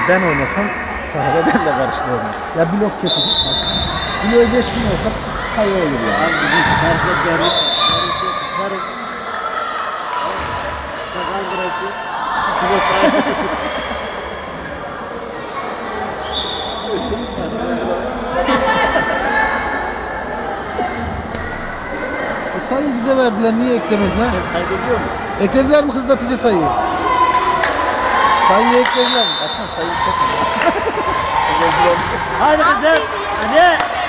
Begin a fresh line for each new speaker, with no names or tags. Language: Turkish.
Ben oynasam sahada ben de karşılarım. Ya blok kötü. Bloğu geçkin olsa sayı olur ya.
Abi bizim karşıda dernek karı. Sakal burası. Blok
Sayıyı bize verdiler, niye eklemediler?
Ses kaydediyor mu?
Eklediler mi kız Latife sayıyı? Sayıyı eklediler mi? Başkan sayıyı çekme.
Hadi kızım. Hadi.